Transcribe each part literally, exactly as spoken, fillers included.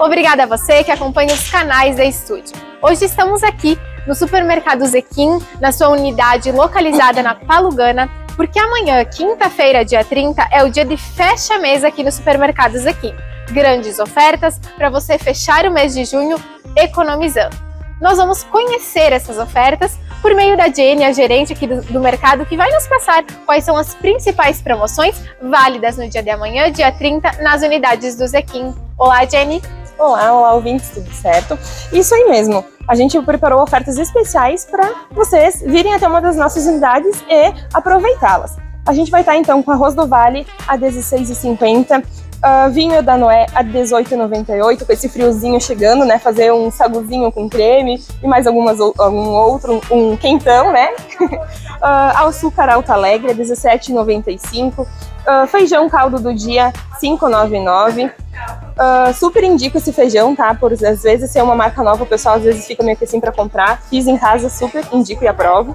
Obrigada a você que acompanha os canais da Estúdio. Hoje estamos aqui no Supermercado Zequim, na sua unidade localizada na Palugana, porque amanhã, quinta-feira, dia trinta, é o dia de fecha-mês aqui no Supermercado Zequim. Grandes ofertas para você fechar o mês de junho economizando. Nós vamos conhecer essas ofertas por meio da Jenny, a gerente aqui do, do mercado, que vai nos passar quais são as principais promoções válidas no dia de amanhã, dia trinta, nas unidades do Zequim. Olá, Jenny! Olá, olá, ouvintes, tudo certo? Isso aí mesmo, a gente preparou ofertas especiais para vocês virem até uma das nossas unidades e aproveitá-las. A gente vai estar então com arroz do Vale a dezesseis reais e cinquenta centavos, uh, vinho da Noé a dezoito reais e noventa e oito centavos, com esse friozinho chegando, né? Fazer um saguzinho com creme e mais algumas, algum outro, um quentão, né? uh, açúcar Alto Alegre a dezessete reais e noventa e cinco centavos, uh, feijão caldo do dia cinco reais e noventa e nove centavos. Uh, super indico esse feijão, tá? Por às vezes ser uma marca nova, o pessoal às vezes fica meio que assim pra comprar. Fiz em casa, super indico e aprovo.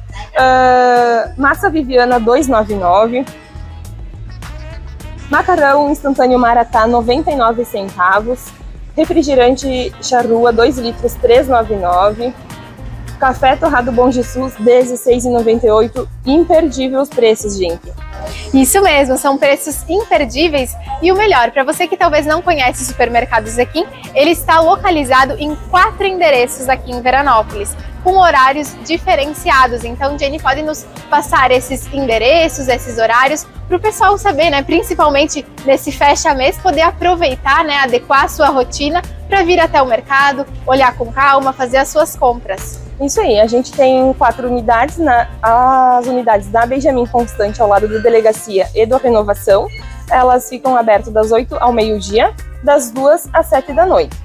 Uh, massa Viviana dois reais e noventa e nove centavos. Macarrão instantâneo Maratá noventa e nove centavos. Refrigerante Charrua dois litros três reais e noventa e nove centavos. Café torrado Bom Jesus dezesseis reais e noventa e oito centavos. Imperdível os preços, gente. Isso mesmo, são preços imperdíveis e o melhor, para você que talvez não conhece o Supermercado Zequim, ele está localizado em quatro endereços aqui em Veranópolis, com horários diferenciados. Então, Jenny pode nos passar esses endereços, esses horários, para o pessoal saber, né? Principalmente nesse fecha-mês, poder aproveitar, né? Adequar a sua rotina para vir até o mercado, olhar com calma, fazer as suas compras. Isso aí, a gente tem quatro unidades, na, as unidades da Benjamin Constante ao lado da Delegacia e da Renovação. Elas ficam abertas das oito ao meio-dia, das duas às sete da noite.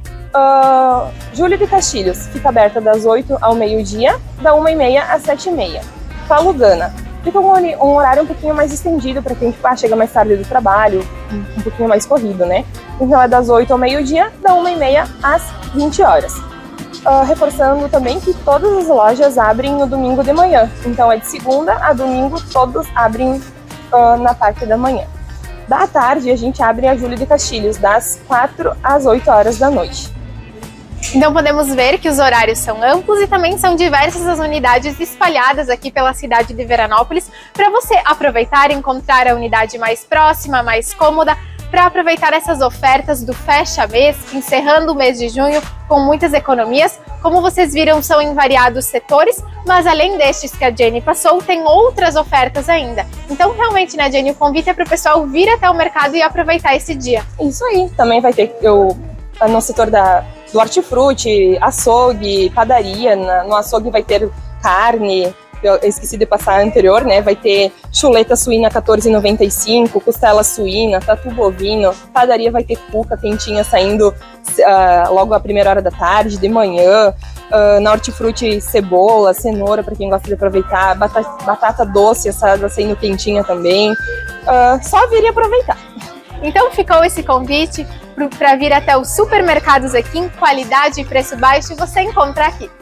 Uh, Júlio de Castilhos fica aberta das oito ao meio-dia, da uma e meia às sete e meia. Palugana fica um, um horário um pouquinho mais estendido para quem ah, chega mais tarde do trabalho, um, um pouquinho mais corrido, né? Então é das oito ao meio-dia, da uma e meia às vinte horas. Uh, reforçando também que todas as lojas abrem no domingo de manhã. Então é de segunda a domingo, todos abrem uh, na parte da manhã. Da tarde a gente abre a Júlio de Castilhos, das quatro às oito horas da noite. Então podemos ver que os horários são amplos e também são diversas as unidades espalhadas aqui pela cidade de Veranópolis, para você aproveitar e encontrar a unidade mais próxima, mais cômoda, para aproveitar essas ofertas do fecha-mês, encerrando o mês de junho com muitas economias. Como vocês viram, são em variados setores, mas além destes que a Jenny passou, tem outras ofertas ainda. Então realmente, né, Jenny, o convite é para o pessoal vir até o mercado e aproveitar esse dia. Isso aí, também vai ter eu, no setor da, do hortifruti, açougue, padaria. Na, no açougue vai ter carne, eu esqueci de passar anterior, né? Vai ter chuleta suína quatorze reais e noventa e cinco centavos, costela suína, tatu bovino, padaria vai ter cuca quentinha saindo uh, logo à primeira hora da tarde, de manhã, uh, na hortifruti cebola, cenoura para quem gosta de aproveitar, batata, batata doce assada saindo quentinha também, uh, só vir e aproveitar. Então ficou esse convite para vir até o Supermercado Zequim, qualidade e preço baixo você encontra aqui.